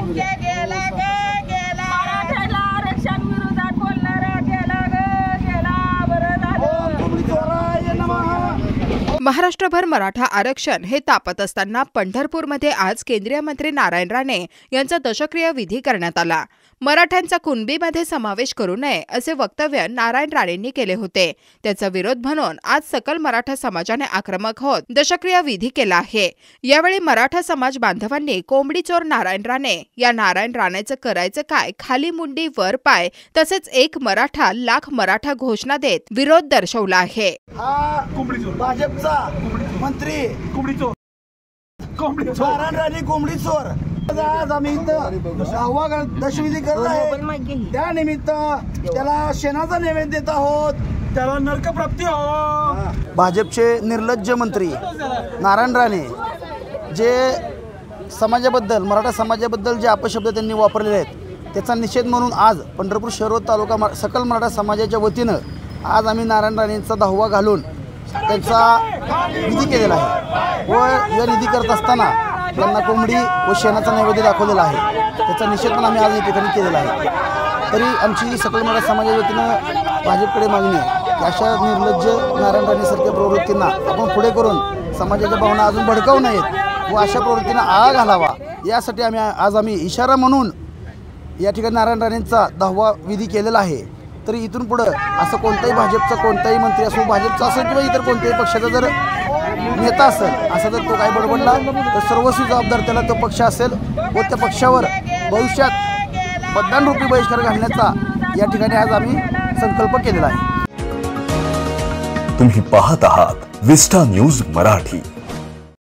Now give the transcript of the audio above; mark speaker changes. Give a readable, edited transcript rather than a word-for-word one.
Speaker 1: महाराष्ट्रभर मराठा आरक्षण हे तापत असताना पंढरपूरमध्ये आज केंद्रीय मंत्री नारायण राणे यांचा दशक्रिया विधी करण्यात आला। मराठ्यांचा कुणबीमध्ये समावेश करू नये असे वक्तव्य नारायण राणेंनी केले होते। त्याचा विरोध म्हणून आज सकल मराठा समाजाने आक्रमक होत दशक्रिया विधी केला आहे। यावेळी मराठा समाज बांधवांनी कोंबडी चोर नारायण राणे या नारायण राणेचं करायचं काय, खाली मुंडी वर पाय तसेच एक मराठा लाख मराठा घोषणा देत विरोध दर्शवला आहे।
Speaker 2: भाजपचा मंत्री कोंबडी चोर नारायण राणे कोंबडी चोर आज आम्ही इथं दशविधी करत आहे। त्यानिमित्त त्याला शेणाचा नैवेद्य देत आहोत, त्याला नरकप्राप्ती हो। भाजपचे निर्लज्ज मंत्री नारायण राणे जे समाजाबद्दल मराठा समाजाबद्दल जे अपशब्द त्यांनी वापरलेले आहेत त्याचा निषेध म्हणून आज पंढरपूर शहर व तालुका सकल मराठा समाजाच्या वतीनं आज आम्ही नारायण राणेंचा दाहवा घालून त्यांचा विधी केलेला आहे व या विधी करत असताना त्यांना कोंबडी व शेणाचा नैवेद्य दाखवलेला आहे। त्याचा निषेध पण आम्ही आज या ठिकाणी केलेला आहे। तरी आमची सकल मराठा समाजाच्या वतीनं भाजपकडे मागणी आहे की अशा निर्लज्ज नारायण राणेसारख्या प्रवृत्तींना आपण पुढे करून समाजाच्या भावना अजून भडकावू नयेत व अशा प्रवृत्तींना आळा घालावा यासाठी आम्ही इशारा म्हणून या ठिकाणी नारायण राणेंचा दाहवा विधी केलेला आहे। तरी इथून पुढे असं कोणताही भाजपचा कोणताही मंत्री असो, भाजपचा असेल किंवा इतर कोणत्याही पक्षाचा जर नेता असेल असा जर तो काही बडबडला तर सर्वस्वी जबाबदार त्याला तो पक्ष असेल व त्या पक्षावर भविष्यात मतदानरूपी बहिष्कार घालण्याचा या ठिकाणी आज आम्ही संकल्प केलेला आहे।
Speaker 3: तुम्ही पाहत आहात विस्टा न्यूज मराठी।